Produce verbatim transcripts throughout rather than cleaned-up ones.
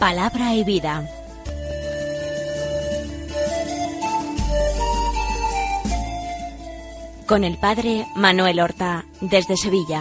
Palabra y vida. Con el padre Manuel Horta, desde Sevilla.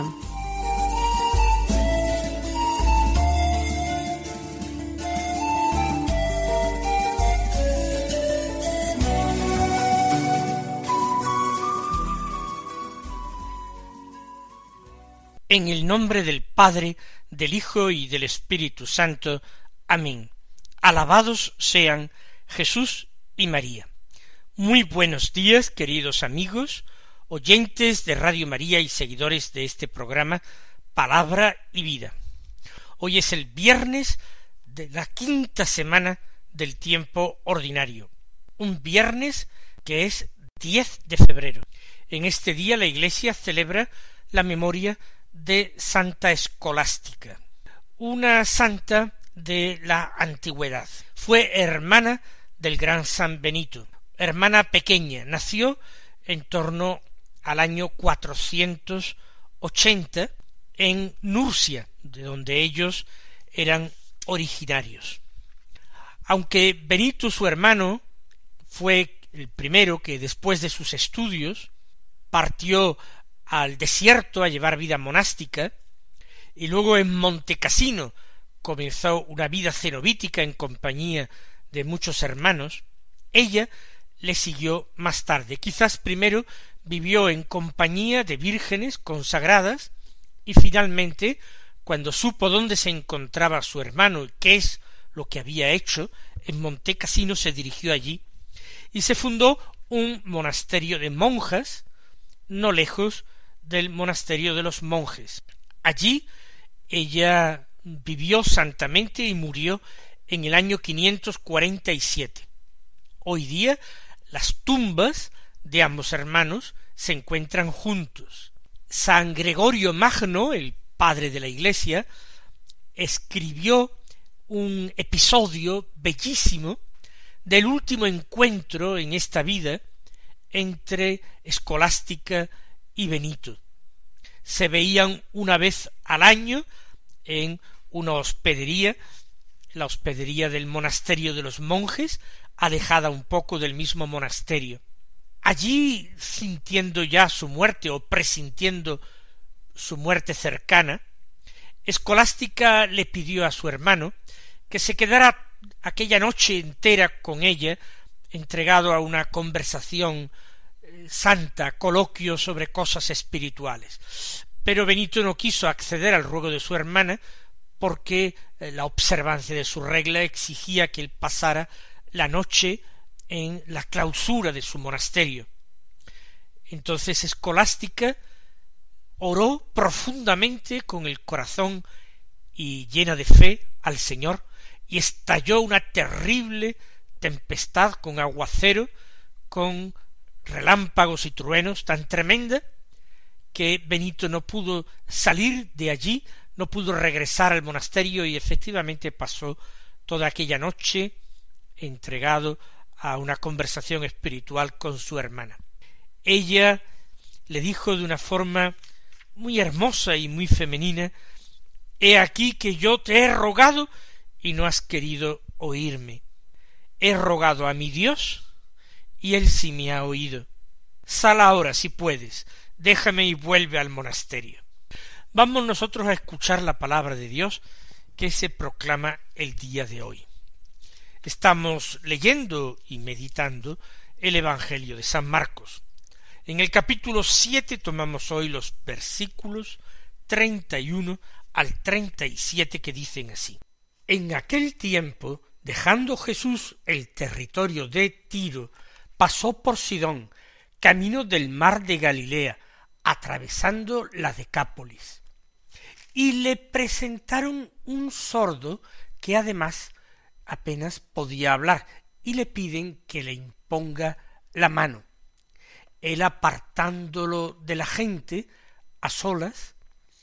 En el nombre del Padre, del Hijo y del Espíritu Santo. Amén. Alabados sean Jesús y María. Muy buenos días, queridos amigos, oyentes de Radio María y seguidores de este programa Palabra y Vida. Hoy es el viernes de la quinta semana del tiempo ordinario, un viernes que es diez de febrero. En este día la Iglesia celebra la memoria de Santa Escolástica, una santa de la antigüedad. Fue hermana del gran San Benito, hermana pequeña, nació en torno al año cuatrocientos ochenta en Nurcia, de donde ellos eran originarios. Aunque Benito, su hermano, fue el primero que después de sus estudios partió al desierto a llevar vida monástica, y luego en Montecassino comenzó una vida cenobítica en compañía de muchos hermanos, ella le siguió más tarde. Quizás primero vivió en compañía de vírgenes consagradas, y finalmente, cuando supo dónde se encontraba su hermano y qué es lo que había hecho, en Montecassino se dirigió allí, y se fundó un monasterio de monjas, no lejos del monasterio de los monjes. Allí ella vivió santamente y murió en el año quinientos cuarenta y siete. Hoy día las tumbas de ambos hermanos se encuentran juntos. San Gregorio Magno, el padre de la Iglesia, escribió un episodio bellísimo del último encuentro en esta vida entre Escolástica y Benito. Se veían una vez al año en una hospedería, la hospedería del monasterio de los monjes, alejada un poco del mismo monasterio. Allí, sintiendo ya su muerte o presintiendo su muerte cercana, Escolástica le pidió a su hermano que se quedara aquella noche entera con ella, entregado a una conversación santa, coloquio sobre cosas espirituales. Pero Benito no quiso acceder al ruego de su hermana porque la observancia de su regla exigía que él pasara la noche en la clausura de su monasterio. Entonces Escolástica oró profundamente con el corazón y llena de fe al Señor, y estalló una terrible tempestad con aguacero, con relámpagos y truenos tan tremenda que Benito no pudo salir de allí, no pudo regresar al monasterio, y efectivamente pasó toda aquella noche entregado a una conversación espiritual con su hermana. Ella le dijo de una forma muy hermosa y muy femenina: «He aquí que yo te he rogado y no has querido oírme. He rogado a mi Dios y él sí me ha oído. Sal ahora si puedes, déjame y vuelve al monasterio». Vamos nosotros a escuchar la palabra de Dios que se proclama el día de hoy. Estamos leyendo y meditando el Evangelio de San Marcos. En el capítulo siete tomamos hoy los versículos treinta y uno al treinta y siete, que dicen así: En aquel tiempo, dejando Jesús el territorio de Tiro, pasó por Sidón, camino del mar de Galilea, atravesando la Decápolis. Y le presentaron un sordo que además apenas podía hablar, y le piden que le imponga la mano. Él, apartándolo de la gente, a solas,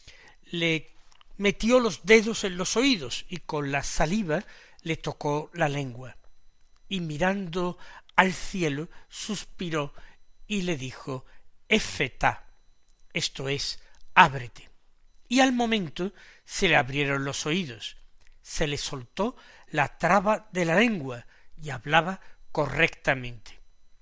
le metió los dedos en los oídos y con la saliva le tocó la lengua. Y mirando al cielo, suspiró y le dijo: Efetá, esto es, ábrete. Y al momento se le abrieron los oídos, se le soltó la traba de la lengua y hablaba correctamente.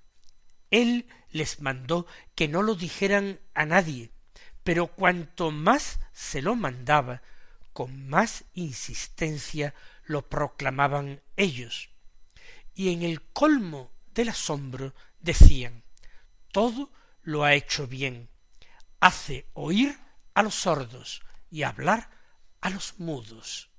Él les mandó que no lo dijeran a nadie, pero cuanto más se lo mandaba, con más insistencia lo proclamaban ellos. Y en el colmo del asombro decían: todo lo ha hecho bien, hace oír a los sordos y hablar a los mudos.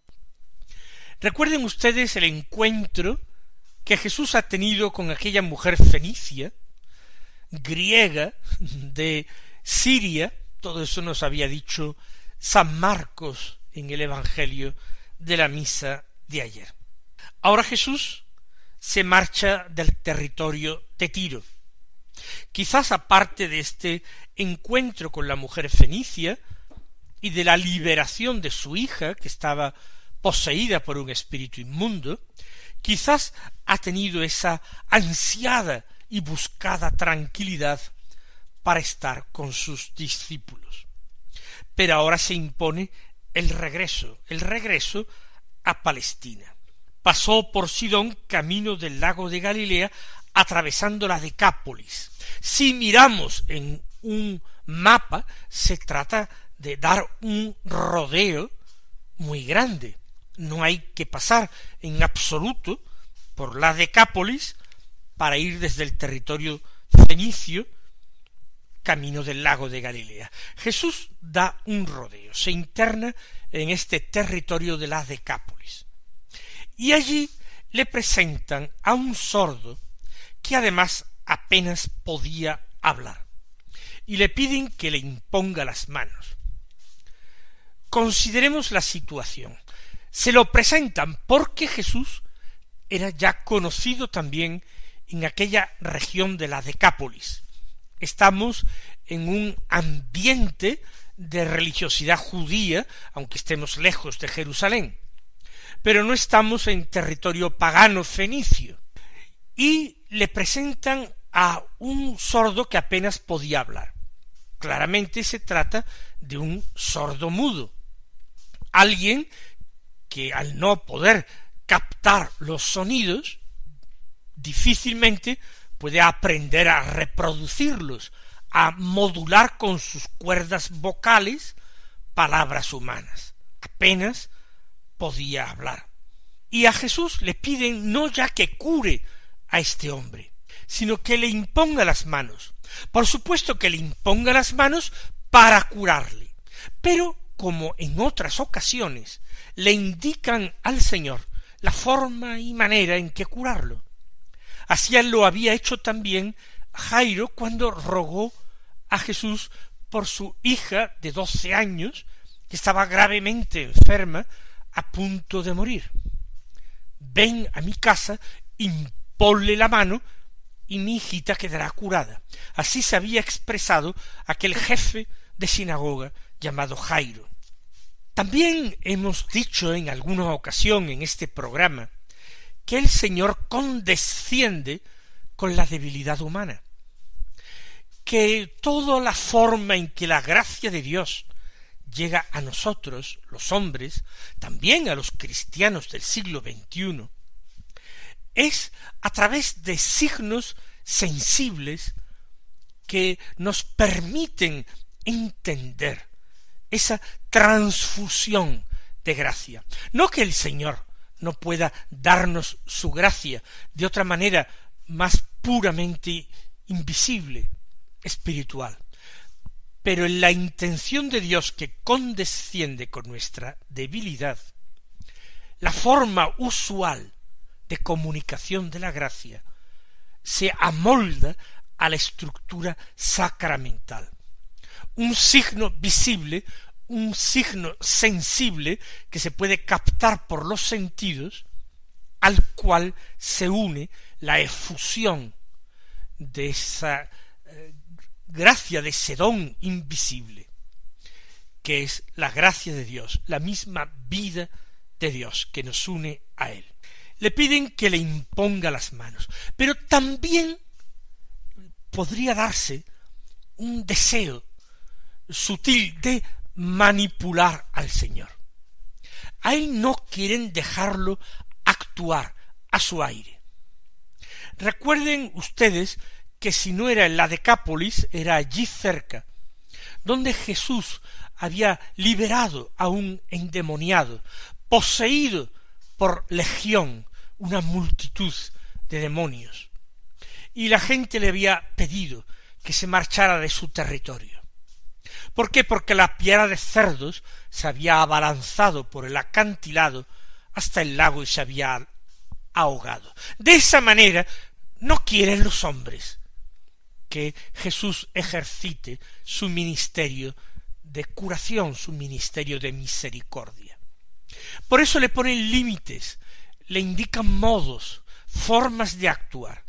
Recuerden ustedes el encuentro que Jesús ha tenido con aquella mujer fenicia, griega, de Siria. Todo eso nos había dicho San Marcos en el Evangelio de la misa de ayer. Ahora Jesús se marcha del territorio de Tiro. Quizás aparte de este encuentro con la mujer fenicia y de la liberación de su hija, que estaba poseída por un espíritu inmundo, quizás ha tenido esa ansiada y buscada tranquilidad para estar con sus discípulos. Pero ahora se impone el regreso, el regreso a Palestina. Pasó por Sidón, camino del lago de Galilea, atravesando la Decápolis. Si miramos en un mapa, se trata de dar un rodeo muy grande. No hay que pasar en absoluto por la Decápolis para ir desde el territorio fenicio camino del lago de Galilea. Jesús da un rodeo, se interna en este territorio de la Decápolis. Y allí le presentan a un sordo que además apenas podía hablar, y le piden que le imponga las manos. Consideremos la situación. Se lo presentan porque Jesús era ya conocido también en aquella región de la Decápolis. Estamos en un ambiente de religiosidad judía, aunque estemos lejos de Jerusalén, pero no estamos en territorio pagano fenicio, y le presentan a un sordo que apenas podía hablar. Claramente se trata de un sordo mudo, alguien que al no poder captar los sonidos, difícilmente puede aprender a reproducirlos, a modular con sus cuerdas vocales palabras humanas. Apenas podía hablar. Y a Jesús le piden no ya que cure a este hombre, sino que le imponga las manos. Por supuesto que le imponga las manos para curarle, pero como en otras ocasiones le indican al Señor la forma y manera en que curarlo. Así lo había hecho también Jairo cuando rogó a Jesús por su hija de doce años, que estaba gravemente enferma, a punto de morir. Ven a mi casa, imponle la mano, y mi hijita quedará curada. Así se había expresado aquel jefe de sinagoga llamado Jairo. También hemos dicho en alguna ocasión en este programa que el Señor condesciende con la debilidad humana, que toda la forma en que la gracia de Dios llega a nosotros, los hombres, también a los cristianos del siglo veintiuno, es a través de signos sensibles que nos permiten entender esa transfusión de gracia. No que el Señor no pueda darnos su gracia de otra manera más puramente invisible, espiritual, pero en la intención de Dios que condesciende con nuestra debilidad, la forma usual de comunicación de la gracia se amolda a la estructura sacramental. Un signo visible, un signo sensible que se puede captar por los sentidos, al cual se une la efusión de esa eh, gracia de ese don invisible, que es la gracia de Dios, la misma vida de Dios que nos une a Él. Le piden que le imponga las manos, pero también podría darse un deseo sutil de manipular al Señor. A él no quieren dejarlo actuar a su aire. Recuerden ustedes que si no era en la Decápolis, era allí cerca, donde Jesús había liberado a un endemoniado, poseído por legión, una multitud de demonios, y la gente le había pedido que se marchara de su territorio. ¿Por qué? Porque la piara de cerdos se había abalanzado por el acantilado hasta el lago y se había ahogado. De esa manera no quieren los hombres que Jesús ejercite su ministerio de curación, su ministerio de misericordia. Por eso le ponen límites, le indican modos, formas de actuar.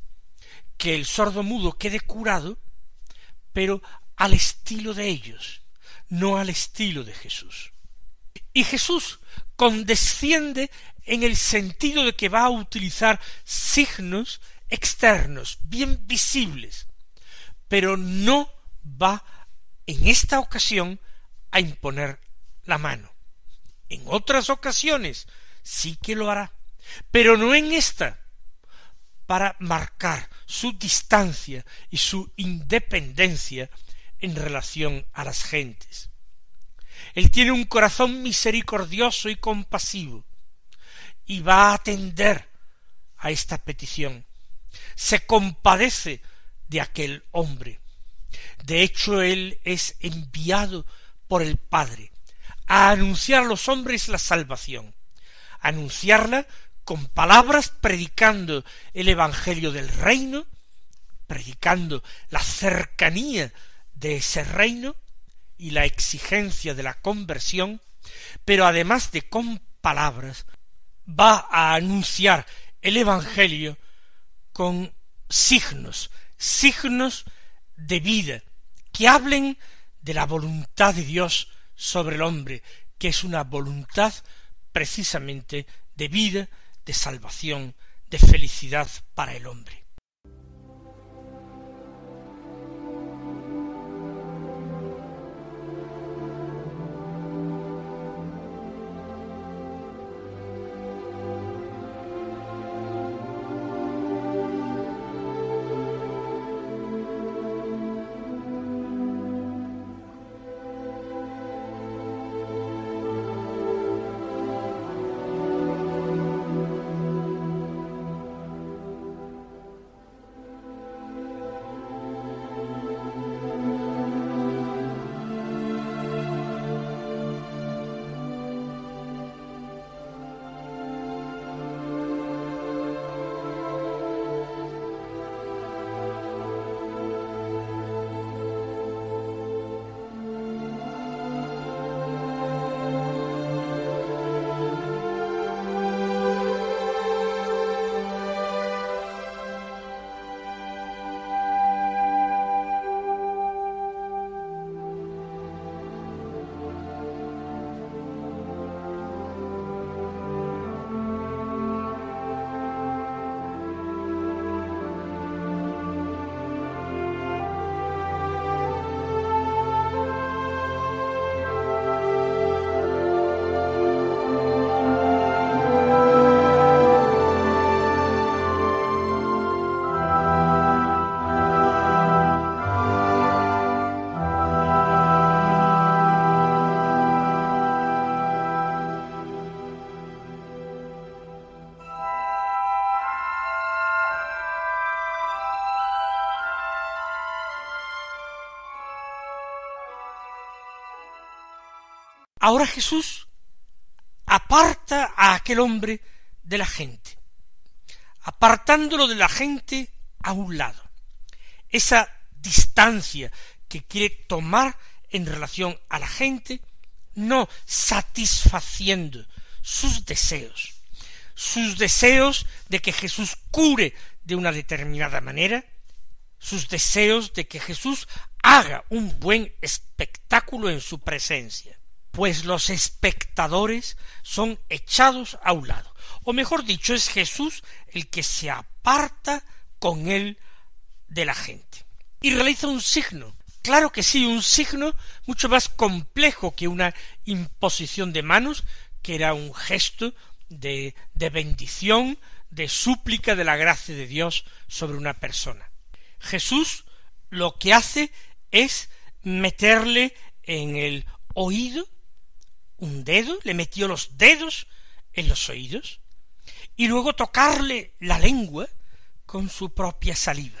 Que el sordo mudo quede curado, pero al estilo de ellos, no al estilo de Jesús. Y Jesús condesciende en el sentido de que va a utilizar signos externos, bien visibles, pero no va en esta ocasión a imponer la mano. En otras ocasiones sí que lo hará, pero no en esta, para marcar su distancia y su independencia en relación a las gentes. Él tiene un corazón misericordioso y compasivo, y va a atender a esta petición. Se compadece de aquel hombre. De hecho, él es enviado por el Padre a anunciar a los hombres la salvación, a anunciarla con palabras, predicando el evangelio del reino, predicando la cercanía de ese reino y la exigencia de la conversión, pero además de con palabras, va a anunciar el evangelio con signos, signos de vida, que hablen de la voluntad de Dios sobre el hombre, que es una voluntad precisamente de vida, de salvación, de felicidad para el hombre. Ahora Jesús aparta a aquel hombre de la gente, apartándolo de la gente a un lado. Esa distancia que quiere tomar en relación a la gente, no satisfaciendo sus deseos, sus deseos de que Jesús cure de una determinada manera, sus deseos de que Jesús haga un buen espectáculo en su presencia, pues los espectadores son echados a un lado, o mejor dicho, es Jesús el que se aparta con él de la gente, y realiza un signo. Claro que sí, un signo mucho más complejo que una imposición de manos, que era un gesto de, de bendición, de súplica de la gracia de Dios sobre una persona. Jesús lo que hace es meterle en el oído un dedo, le metió los dedos en los oídos, y luego tocarle la lengua con su propia saliva.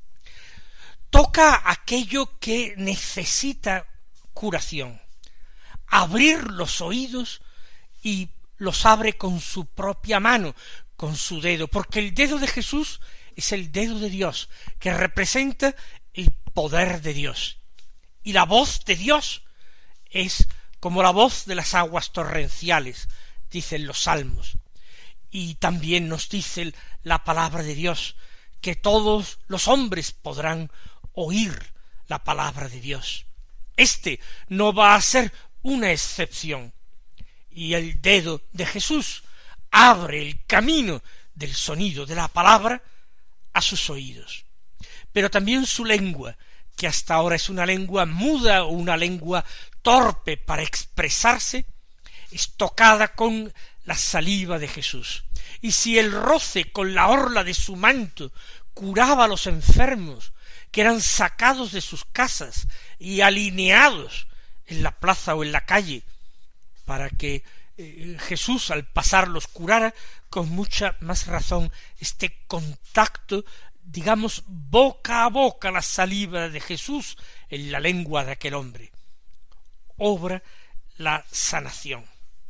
Toca aquello que necesita curación, abrir los oídos, y los abre con su propia mano, con su dedo, porque el dedo de Jesús es el dedo de Dios, que representa el poder de Dios. Y la voz de Dios es como la voz de las aguas torrenciales, dicen los salmos. Y también nos dice la palabra de Dios, que todos los hombres podrán oír la palabra de Dios. Este no va a ser una excepción. Y el dedo de Jesús abre el camino del sonido de la palabra a sus oídos. Pero también su lengua, que hasta ahora es una lengua muda o una lengua torpe para expresarse, es tocada con la saliva de Jesús. Y si el roce con la orla de su manto curaba a los enfermos, que eran sacados de sus casas y alineados en la plaza o en la calle, para que eh, Jesús al pasar los curara, con mucha más razón este contacto, digamos, boca a boca, la saliva de Jesús en la lengua de aquel hombre, obra la sanación.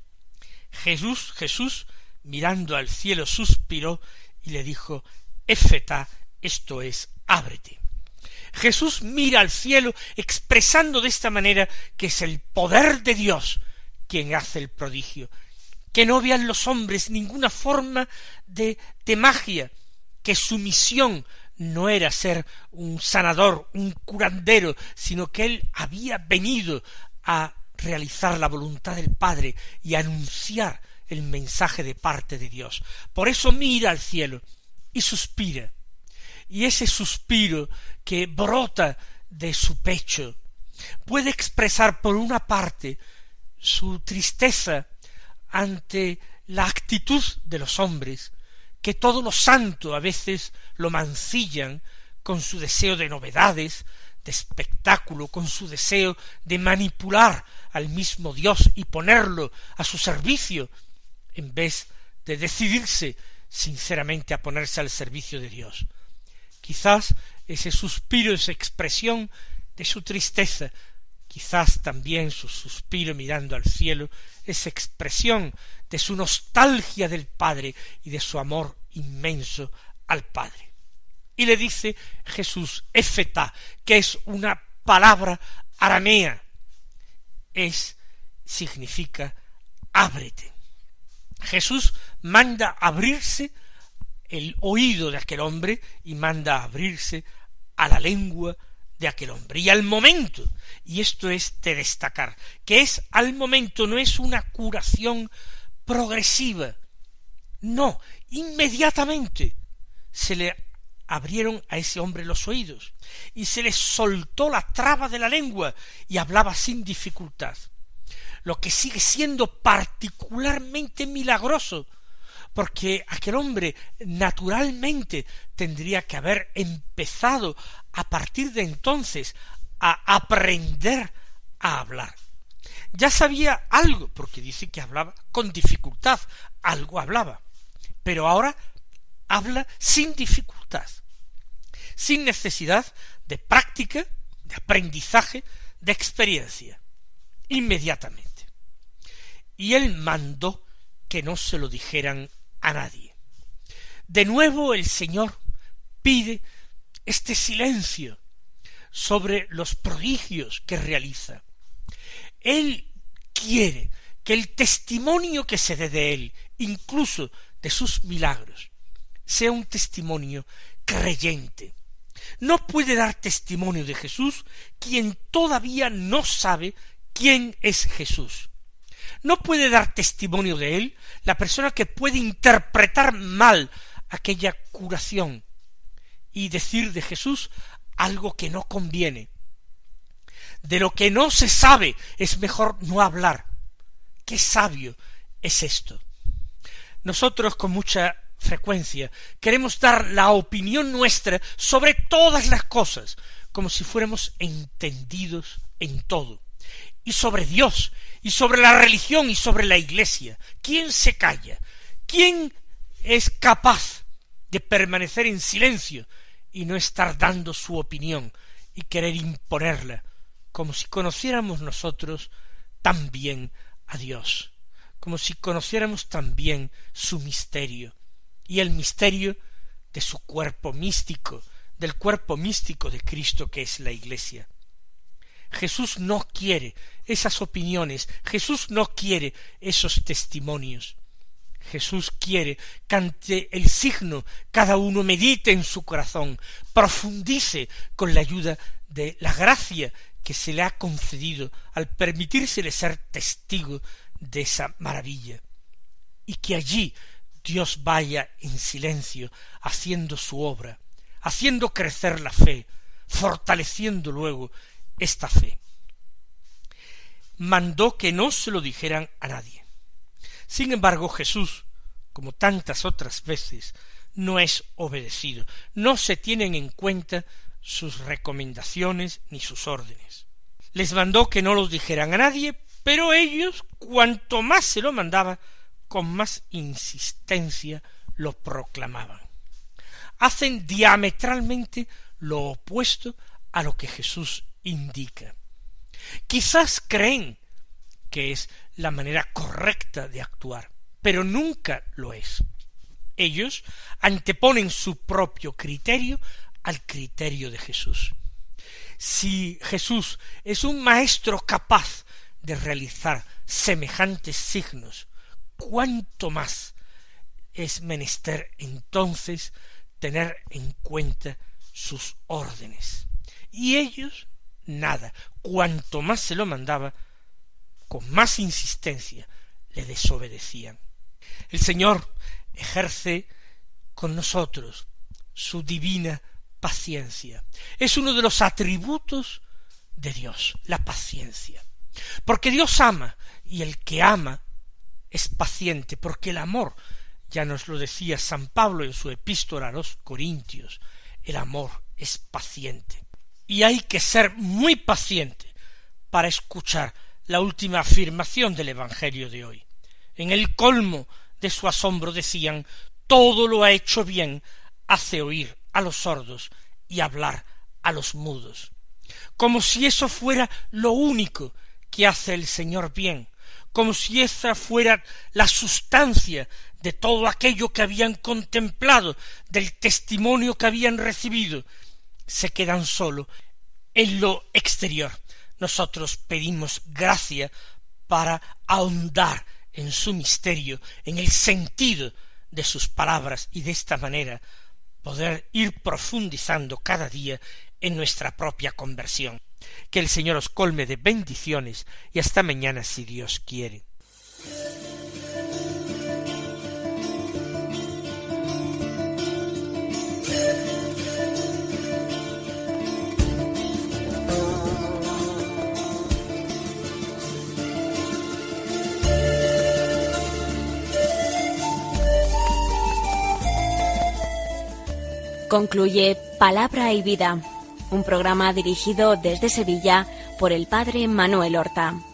Jesús, Jesús, mirando al cielo, suspiró y le dijo, Éfeta, esto es, ábrete. Jesús mira al cielo expresando de esta manera que es el poder de Dios quien hace el prodigio, que no vean los hombres ninguna forma de, de magia, que su misión no era ser un sanador, un curandero, sino que él había venido a realizar la voluntad del Padre y a anunciar el mensaje de parte de Dios. Por eso mira al cielo y suspira, y ese suspiro que brota de su pecho puede expresar por una parte su tristeza ante la actitud de los hombres, que todo lo santo a veces lo mancillan con su deseo de novedades, de espectáculo, con su deseo de manipular al mismo Dios y ponerlo a su servicio, en vez de decidirse sinceramente a ponerse al servicio de Dios. Quizás ese suspiro es expresión de su tristeza, quizás también su suspiro mirando al cielo es expresión de su nostalgia del Padre y de su amor inmenso al Padre. Y le dice Jesús, Éfeta, que es una palabra aramea, es, significa, ábrete. Jesús manda abrirse el oído de aquel hombre y manda abrirse a la lengua de aquel hombre. Y al momento, y esto es de destacar, que es al momento, no es una curación progresiva, no, inmediatamente se le abrieron a ese hombre los oídos y se le soltó la traba de la lengua y hablaba sin dificultad, lo que sigue siendo particularmente milagroso, porque aquel hombre naturalmente tendría que haber empezado a partir de entonces a aprender a hablar. Ya sabía algo, porque dice que hablaba con dificultad, algo hablaba, pero ahora habla sin dificultad, sin necesidad de práctica, de aprendizaje, de experiencia, inmediatamente. Y él mandó que no se lo dijeran a nadie. De nuevo el Señor pide este silencio sobre los prodigios que realiza. Él quiere que el testimonio que se dé de él, incluso de sus milagros, sea un testimonio creyente. No puede dar testimonio de Jesús quien todavía no sabe quién es Jesús. No puede dar testimonio de él la persona que puede interpretar mal aquella curación y decir de Jesús algo que no conviene. De lo que no se sabe es mejor no hablar. Qué sabio es esto. Nosotros con mucha frecuencia queremos dar la opinión nuestra sobre todas las cosas, como si fuéramos entendidos en todo, y sobre Dios, y sobre la religión, y sobre la Iglesia. ¿Quién se calla? ¿Quién es capaz de permanecer en silencio y no estar dando su opinión y querer imponerla, como si conociéramos nosotros también a Dios, como si conociéramos también su misterio, y el misterio de su cuerpo místico, del cuerpo místico de Cristo que es la Iglesia? Jesús no quiere esas opiniones, Jesús no quiere esos testimonios. Jesús quiere que ante el signo cada uno medite en su corazón, profundice con la ayuda de la gracia que se le ha concedido al permitírsele ser testigo de esa maravilla, y que allí Dios vaya en silencio haciendo su obra, haciendo crecer la fe, fortaleciendo luego esta fe. Mandó que no se lo dijeran a nadie. Sin embargo, Jesús, como tantas otras veces, no es obedecido, no se tienen en cuenta sus recomendaciones ni sus órdenes. Les mandó que no los dijeran a nadie, pero ellos, cuanto más se lo mandaba, con más insistencia lo proclamaban. Hacen diametralmente lo opuesto a lo que Jesús indica. Quizás creen que es la manera correcta de actuar, pero nunca lo es. Ellos anteponen su propio criterio al criterio de Jesús. Si Jesús es un maestro capaz de realizar semejantes signos, cuánto más es menester entonces tener en cuenta sus órdenes. Y ellos nada, cuanto más se lo mandaba, con más insistencia le desobedecían. El Señor ejerce con nosotros su divina paciencia. Es uno de los atributos de Dios, la paciencia. Porque Dios ama, y el que ama es paciente, porque el amor, ya nos lo decía San Pablo en su epístola a los Corintios, el amor es paciente. Y hay que ser muy paciente para escuchar la última afirmación del Evangelio de hoy. En el colmo de su asombro decían: todo lo ha hecho bien, hace oír a los sordos y hablar a los mudos. Como si eso fuera lo único que hace el Señor bien, como si esa fuera la sustancia de todo aquello que habían contemplado, del testimonio que habían recibido. Se quedan solo en lo exterior. Nosotros pedimos gracia para ahondar en su misterio, en el sentido de sus palabras, y de esta manera poder ir profundizando cada día en nuestra propia conversión. Que el Señor os colme de bendiciones, y hasta mañana si Dios quiere. Concluye Palabra y Vida, un programa dirigido desde Sevilla por el padre Manuel Horta.